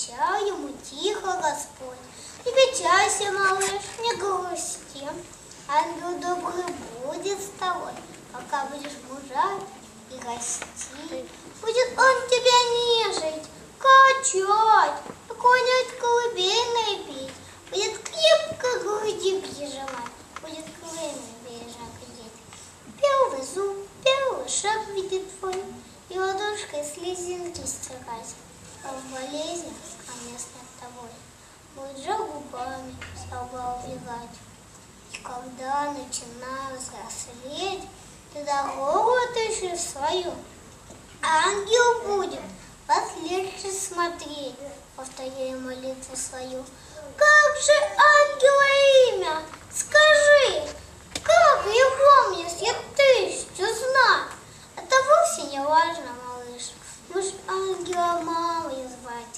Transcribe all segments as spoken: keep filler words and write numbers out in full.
отвечал ему тихо Господь: не печалься, малыш, не грусти, ангел добрый будет с тобой, пока будешь мужать и расти. Будет он тебя нежить, качать, наклонять колыбельные петь, будет крепко груди прижимать, будет крылья бережа глядеть. Первый зуб, первый шаг видит твой, и ладошкой слезинки стирать, а в болезнях конец над тобой будет же губами слова убегать. И когда начинаю взрослеть, ты дорогу отыщешь свою, ангел будет вас легче смотреть, повторяя молитву свою. Как же ангела имя? Скажи, как его мне я тысячу знать? Это вовсе не важно, малыш. Может, ангела мамой звать.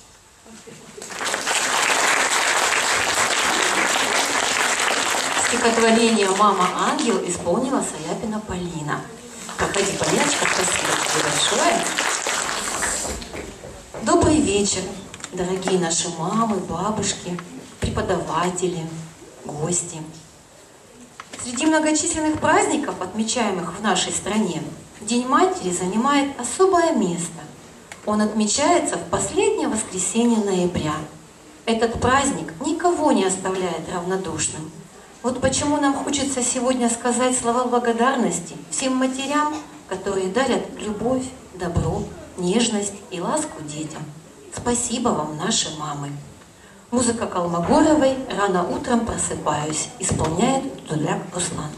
Стихотворение «Мама ангел» исполнила Саяпина Полина. Проходи, Полиночка, спасибо большое. Добрый вечер, дорогие наши мамы, бабушки, преподаватели, гости. Среди многочисленных праздников, отмечаемых в нашей стране, День матери занимает особое место. Он отмечается в последнее воскресенье ноября. Этот праздник никого не оставляет равнодушным. Вот почему нам хочется сегодня сказать слова благодарности всем матерям, которые дарят любовь, добро, нежность и ласку детям. Спасибо вам, наши мамы. Музыка Колмогоровой «Рано утром просыпаюсь» исполняет Дуляк Руслан.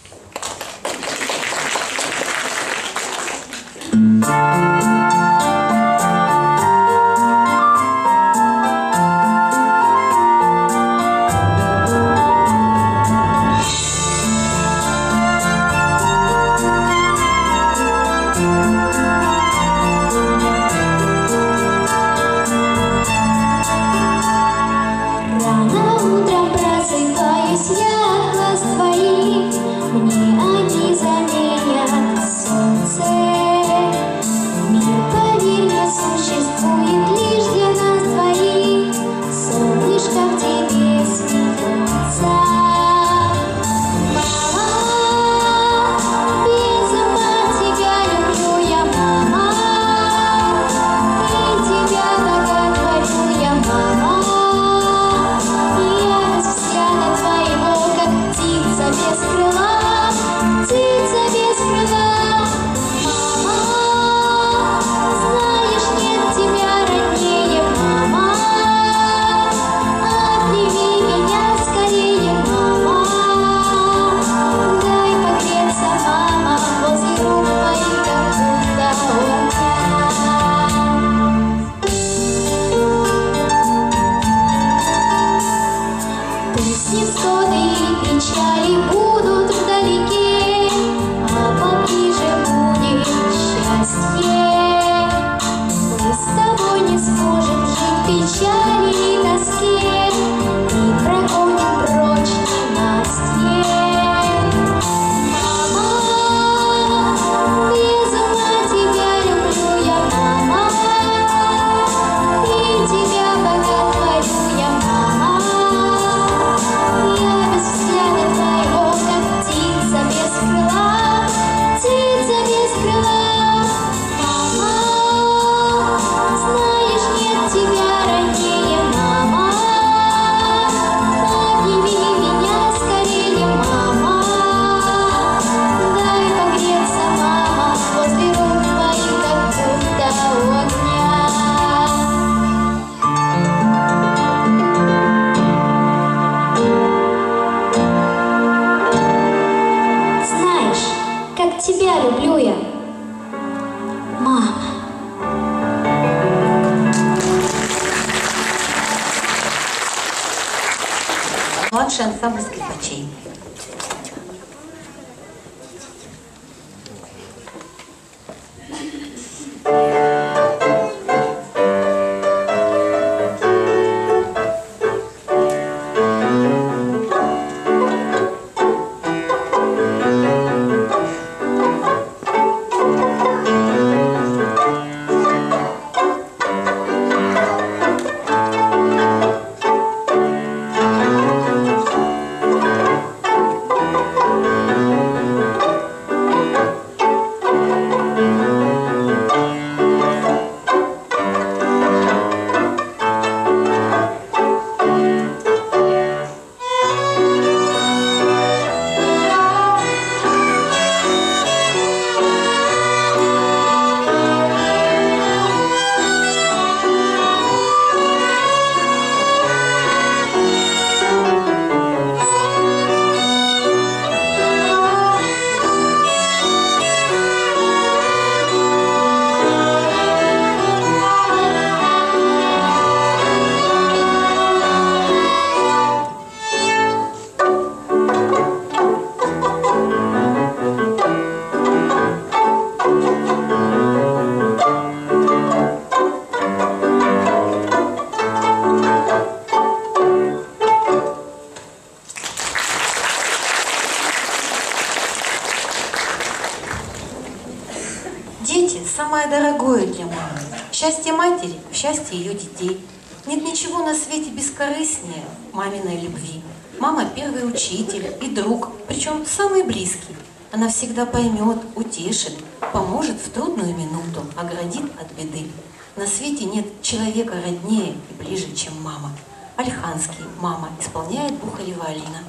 Младший ансамбль скрипачей. Дети – самое дорогое для мамы. Счастье матери – счастье ее детей. Нет ничего на свете бескорыстнее маминой любви. Мама – первый учитель и друг, причем самый близкий. Она всегда поймет, утешит, поможет в трудную минуту, оградит от беды. На свете нет человека роднее и ближе, чем мама. Ольханский «Мама» исполняет Бухарева Алина.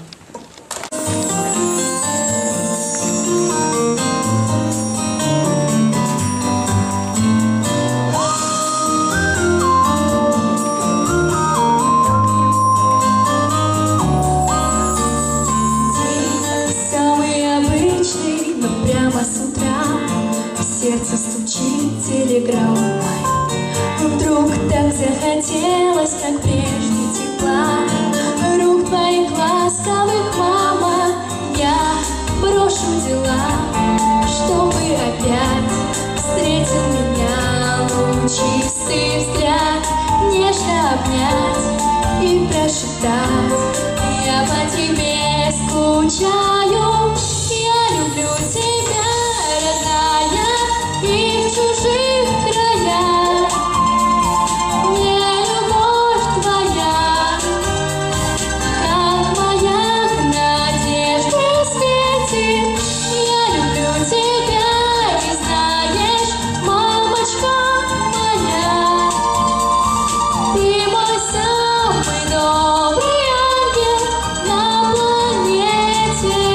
Сердце стучит телеграмма. Вдруг так захотелось, как прежде тепла рук твоих ласковых, мама. Я брошу дела, чтобы опять встретил меня лучистый взгляд, нежно обнять и прошептать: я по тебе скучаю, я люблю тебя, родная, и в чужих краях. Мне любовь твоя, как маяк, надежды светит. Я люблю тебя, и знаешь, мамочка моя, ты мой самый добрый ангел на планете.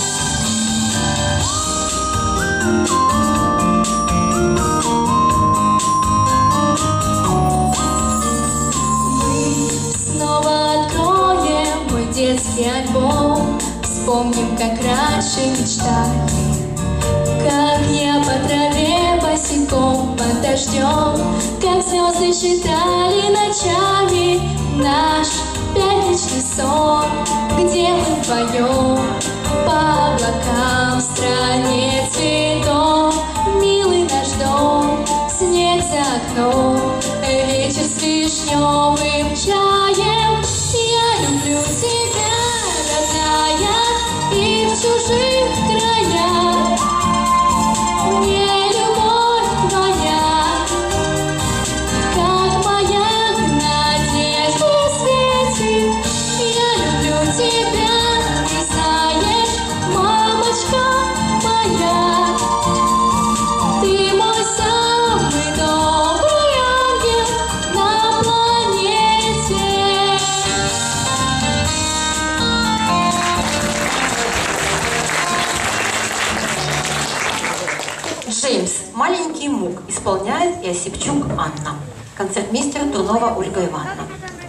Детский альбом, вспомним, как раньше мечтали, как я по траве босиком под дождем, как звезды считали ночами наш пятничный сон, где мы вдвоем по облакам в стране цветов. Милый наш дом, снег за окном, вечер с вишневым чаем. Я люблю тебя, родная, и в чужих краях. Мне любовь твоя, как маяк, надежды светит. Я люблю тебя, ты знаешь, мамочка моя, ты мой самый добрый ангел на планете. Джеймс «Маленький мук» исполняет Иосипчук Анна. Концертмейстер Турнова Ольга Ивановна.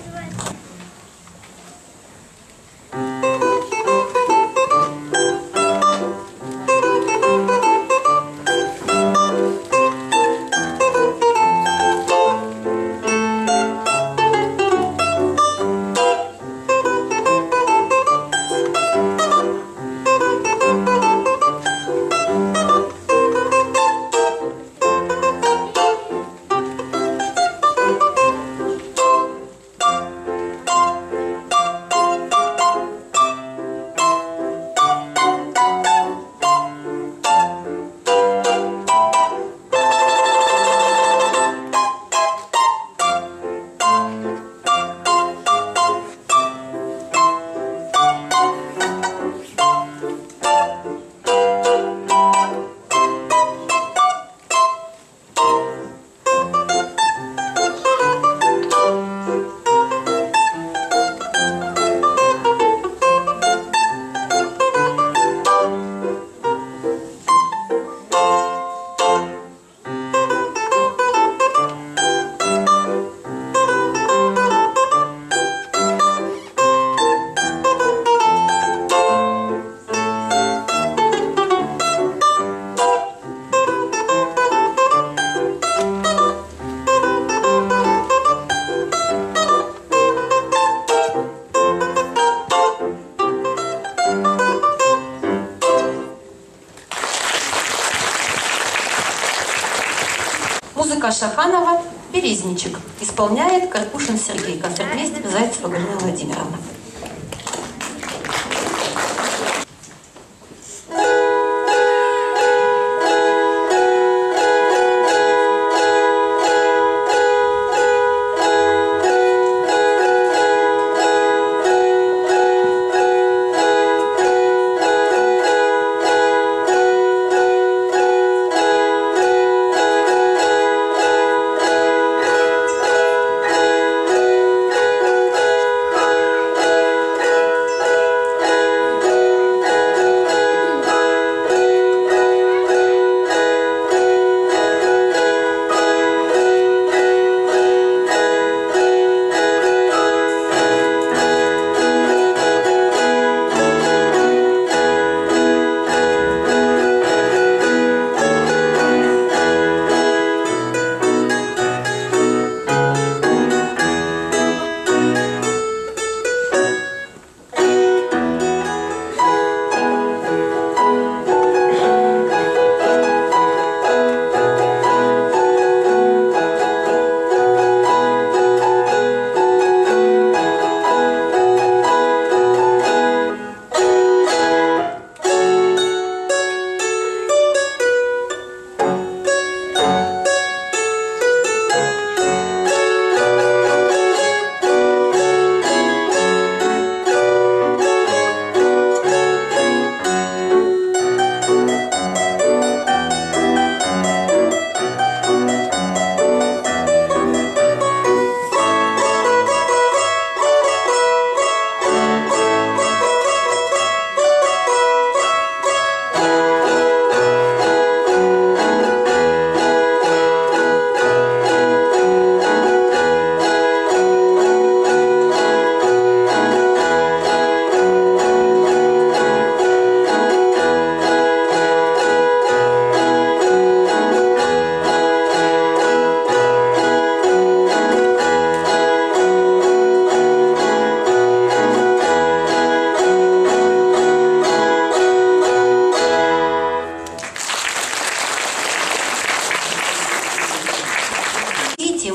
Музыка Шаханова «Березничек» исполняет Карпушин Сергей, концертмейстер Зайцева Галина Владимировна.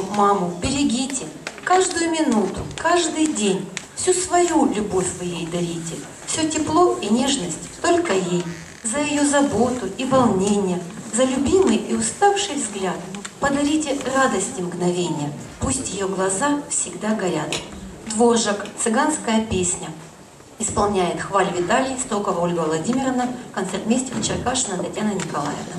маму берегите, каждую минуту, каждый день. Всю свою любовь вы ей дарите, все тепло и нежность только ей. За ее заботу и волнение, за любимый и уставший взгляд. Подарите радости мгновения, пусть ее глаза всегда горят. Дворжак, цыганская песня. Исполняет Хваль Виталий, Строкова Ольга Владимировна, концертмейстер Черкашина Татьяна Николаевна.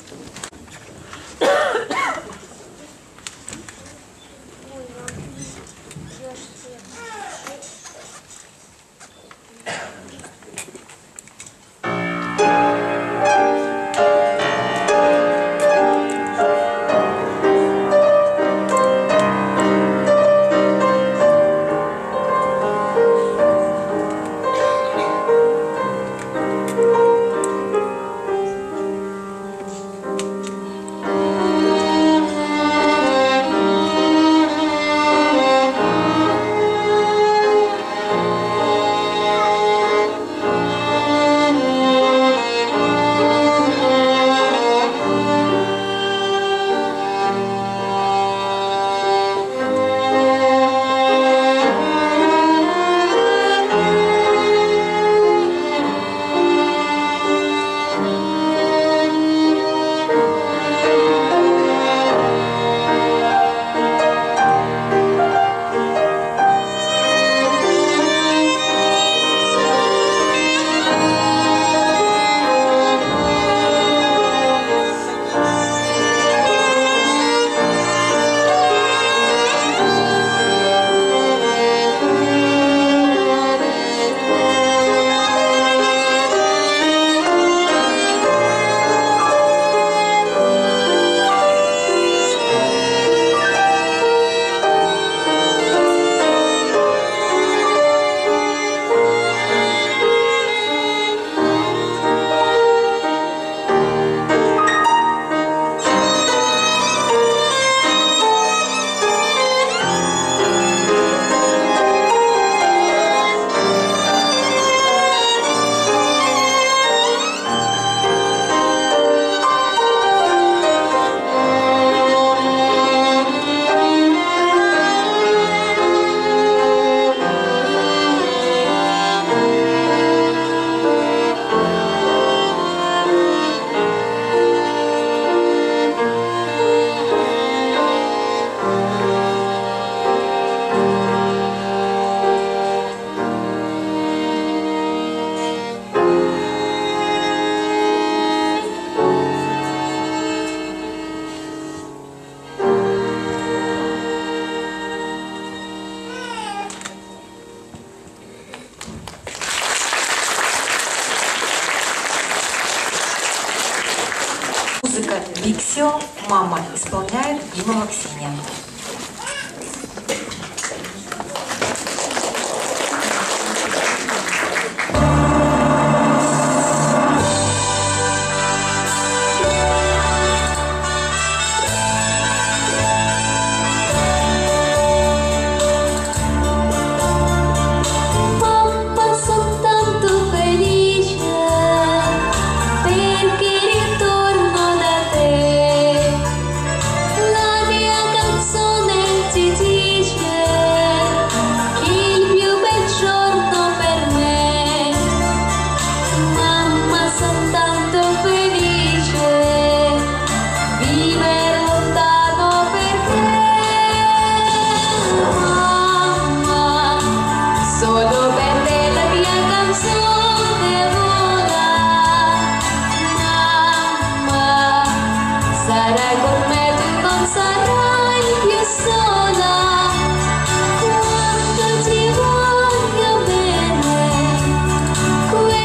Музыка «Виксио», «Мама» исполняет Димова Ксения.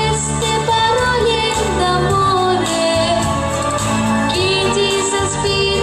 Queste parole d'amore, chi ti sa spirare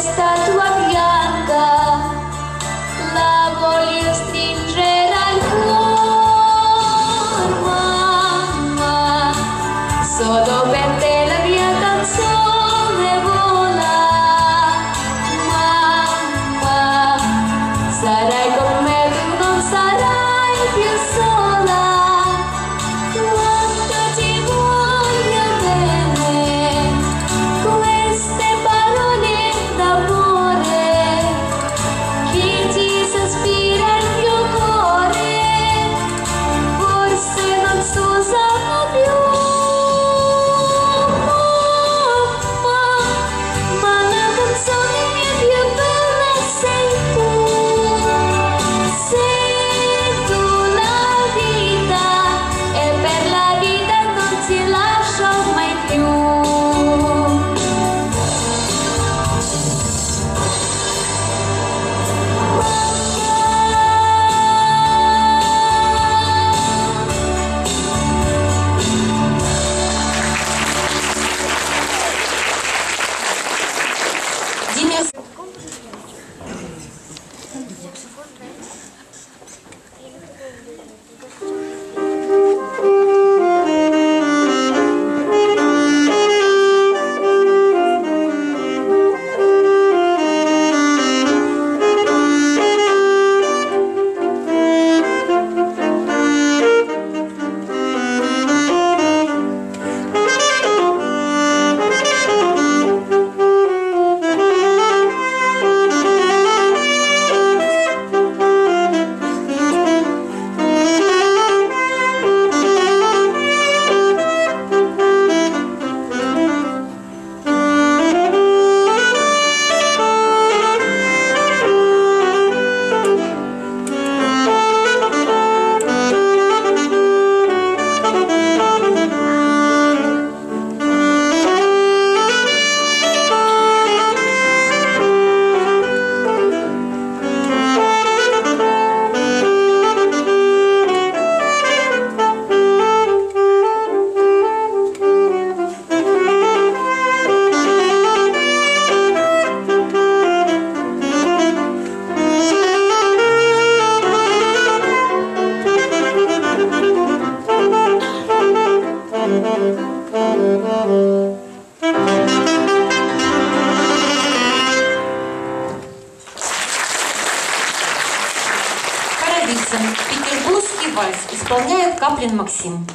statua bianca, la voglio stringere al cuore, mamma, solo per te la mia canzone vola, mamma, sarai con me, tu non sarai più sola, quanto ti voglio bene, queste parole d'amore che ti sospira il mio cuore, forse non si usano più, mamma, ma la canzone mia più bella sei tu, sei tu la vita e per la vita non ti lascio mai più. Диме Коровицын, петербургский вальс исполняет Каплин Максим.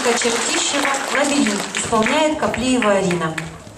Вероника Чертищева «Лабиринт» исполняет Каплиева Арина.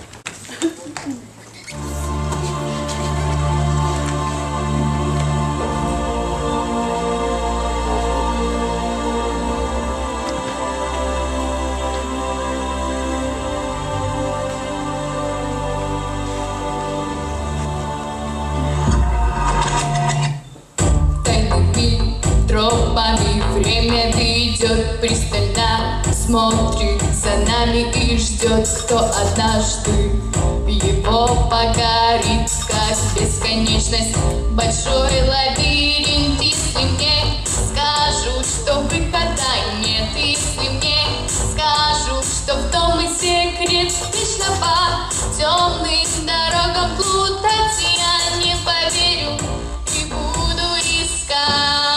Время ведет пристально, смотрит за нами и ждет, кто однажды его покорит, как бесконечность. Большой лабиринт, если мне скажут, что выхода нет, если мне скажут, что в том и секрет, вечно по темным дорогам плутать я не поверю и буду искать.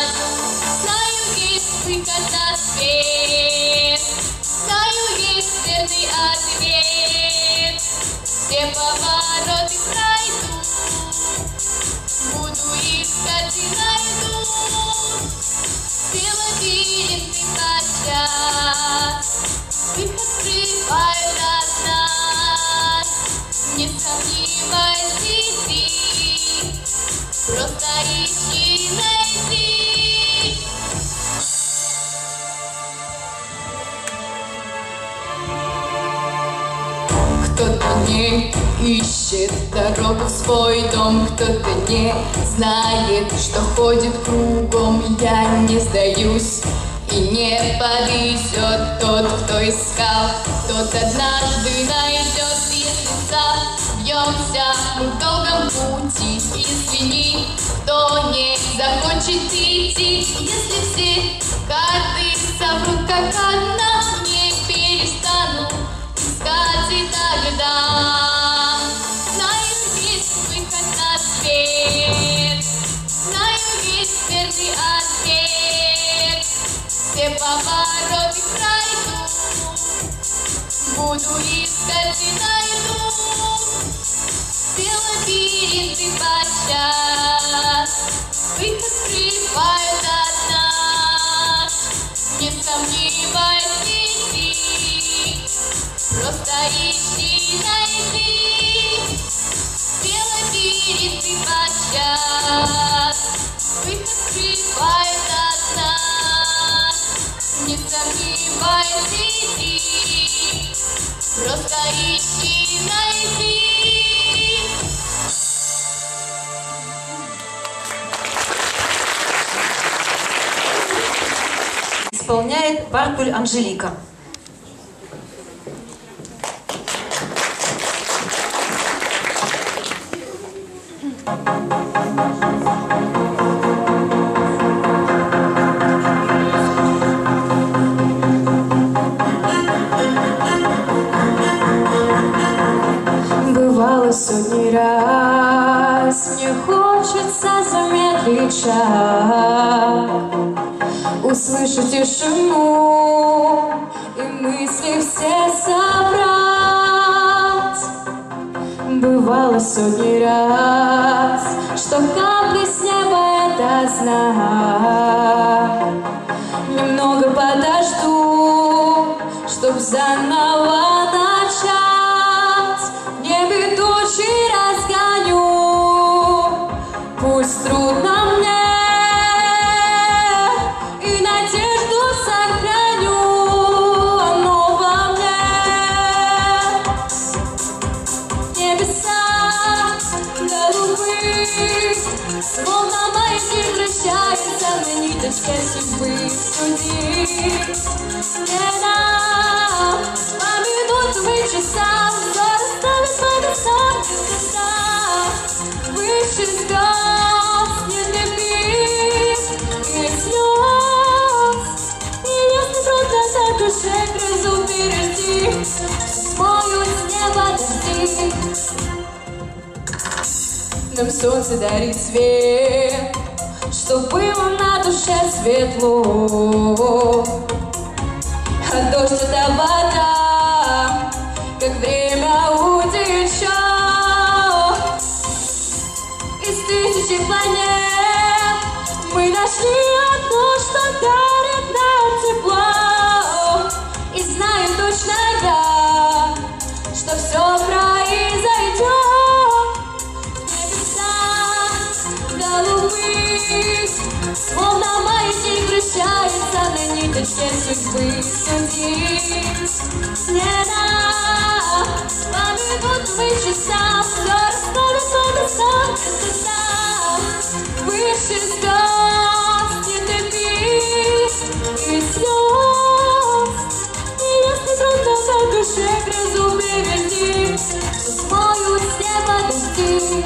Выход на свет, знаю, есть верный ответ. Все повороты пройду, буду искать и найду. Все лабиринты подчас, выход скрывают от нас. Не сомневайся, иди, просто ищи, найди. Кто-то не ищет дорогу в свой дом, кто-то не знает, что ходит кругом. Я не сдаюсь и не подвезет тот, кто искал, тот однажды найдет. Если забьемся мы в долгом пути, извини, кто не захочет идти. Если все карты соврут как одна, не перестану искать и тогда. Знаю, есть выход на свет, знаю, есть верный ответ. Все повороты пройду, буду искать и найду. Все лабиринты подчас, выход скрывают от нас. Не сомневайся, иди, просто ищи, найди. Все лабиринты подчас, выход скрывают от нас. Не сомневайся, иди, просто ищи, найди. Исполняет Бартуль Анжелика. Бывало сотни раз, мне хочется замедлить шаг, услышать тишину и мысли все собрать. Бывало сотни раз, что капли с неба — это знак. Немного подожду, чтоб заново начать. В небе тучи разгоню, пусть трудно мне, и надежду сохраню, оно во мне. Небеса голубые, словно маятник, вращается на ниточке судьбы. Суди не нам по минутам и часам, расставит по местам небеса. Выше звезд нежный миг и слез, небесный труд на душе грызу впереди, смоют с неба дожди. Нам солнце дарит свет, чтоб было на душе светло, а дождь — это вода, как время утечет. Из тысячи планет мы нашли одну, что дарит нам тепло. Словно маятник вращается на ниточке судьбы судить. Не на по минутным часам все расставит по местам, когда выше звезд не топи и слез. И если трудно на душе грозу перейти, то смоют с неба дожди.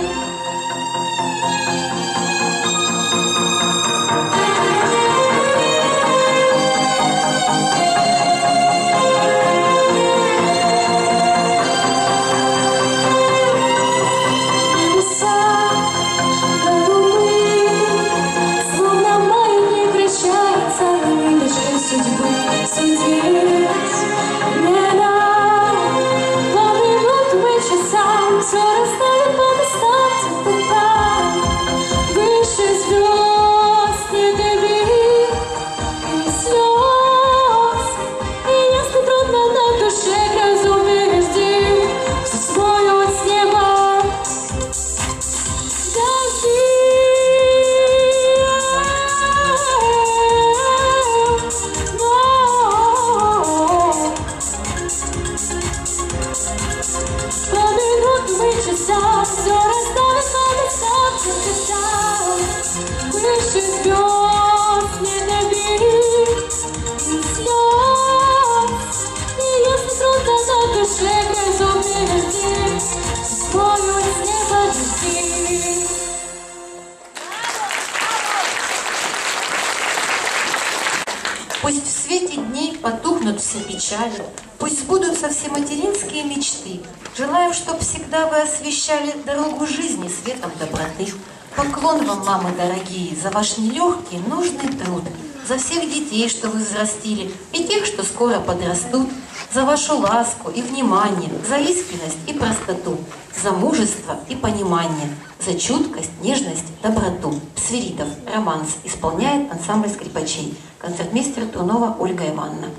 Пусть в свете дней потухнут все печали, пусть сбудутся все материнские мечты. Желаем, чтоб всегда вы освещали дорогу жизни светом доброты. Поклон вам, мамы дорогие, за ваш нелегкий, нужный труд, за всех детей, что вы взрастили, и тех, что скоро подрастут, за вашу ласку и внимание, за искренность и простоту, за мужество и понимание, за чуткость, нежность, доброту. Свиридов, романс, исполняет ансамбль скрипачей. Концертмейстер Трунова Ольга Ивановна.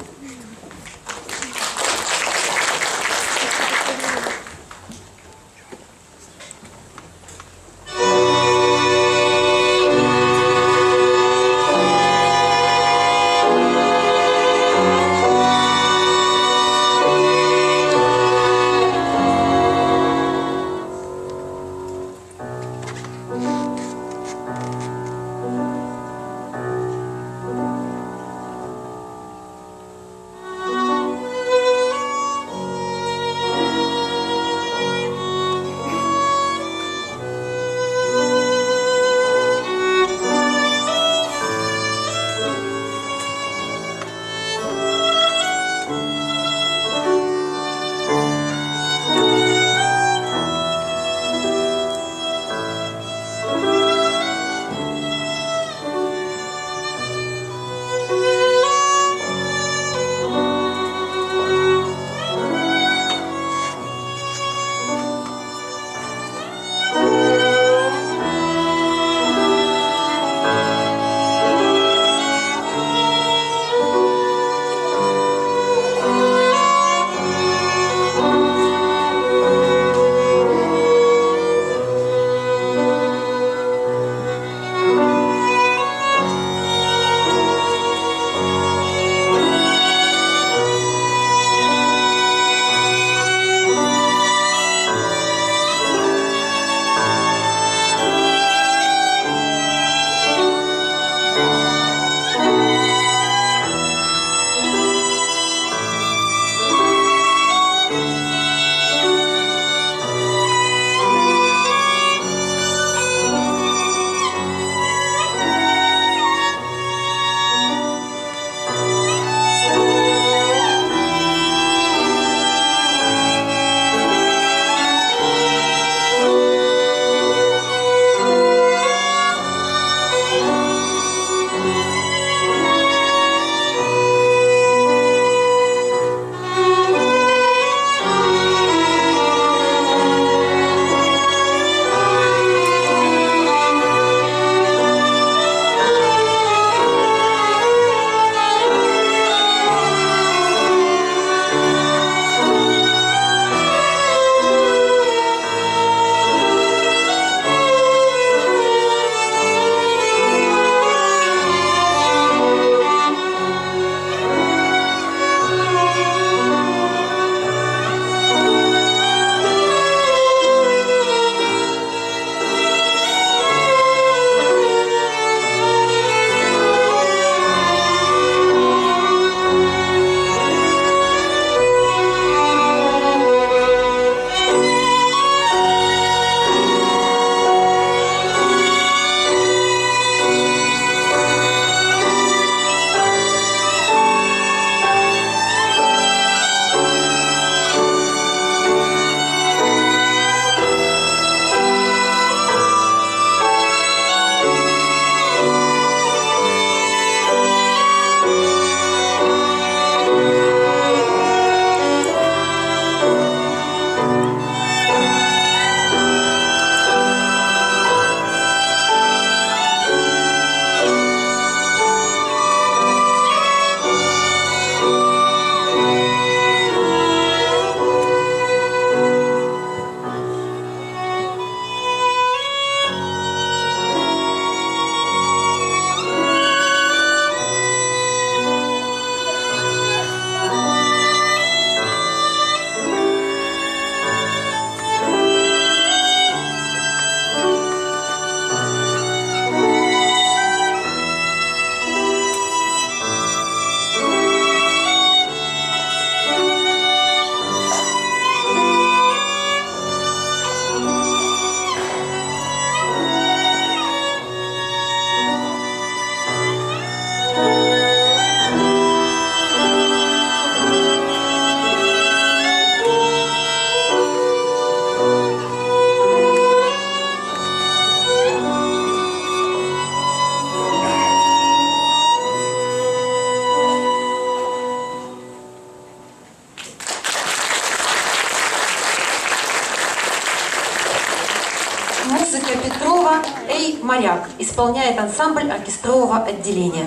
«Моряк» исполняет ансамбль оркестрового отделения.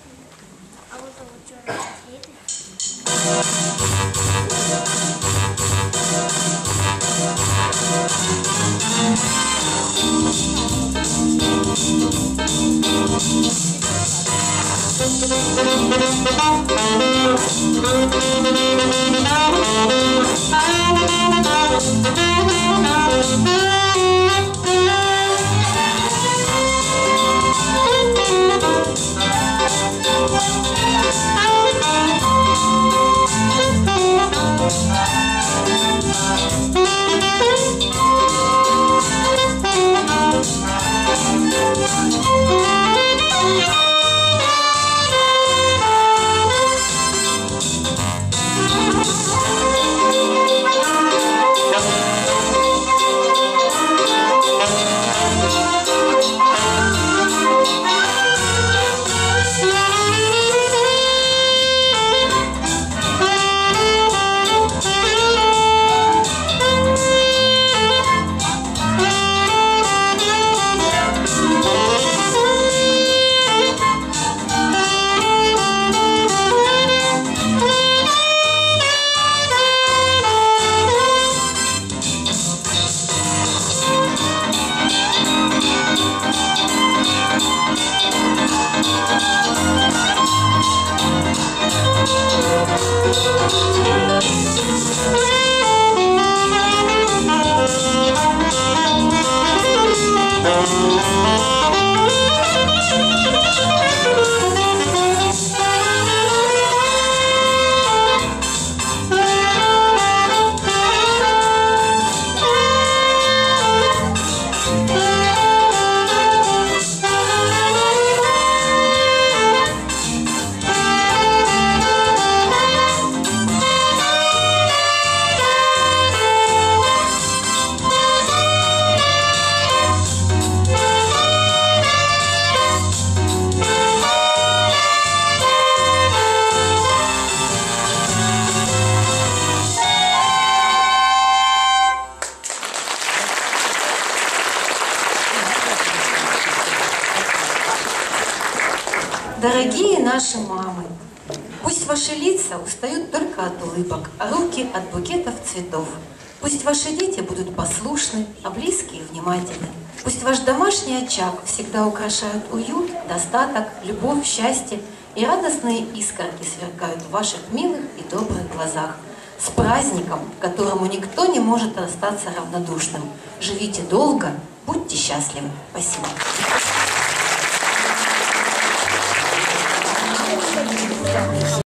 Дорогие наши мамы, пусть ваши лица устают только от улыбок, а руки от букетов цветов. Пусть ваши дети будут послушны, а близкие внимательны. Пусть ваш домашний очаг всегда украшают уют, достаток, любовь, счастье, и радостные искорки сверкают в ваших милых и добрых глазах. С праздником, которому никто не может остаться равнодушным. Живите долго, будьте счастливы. Спасибо.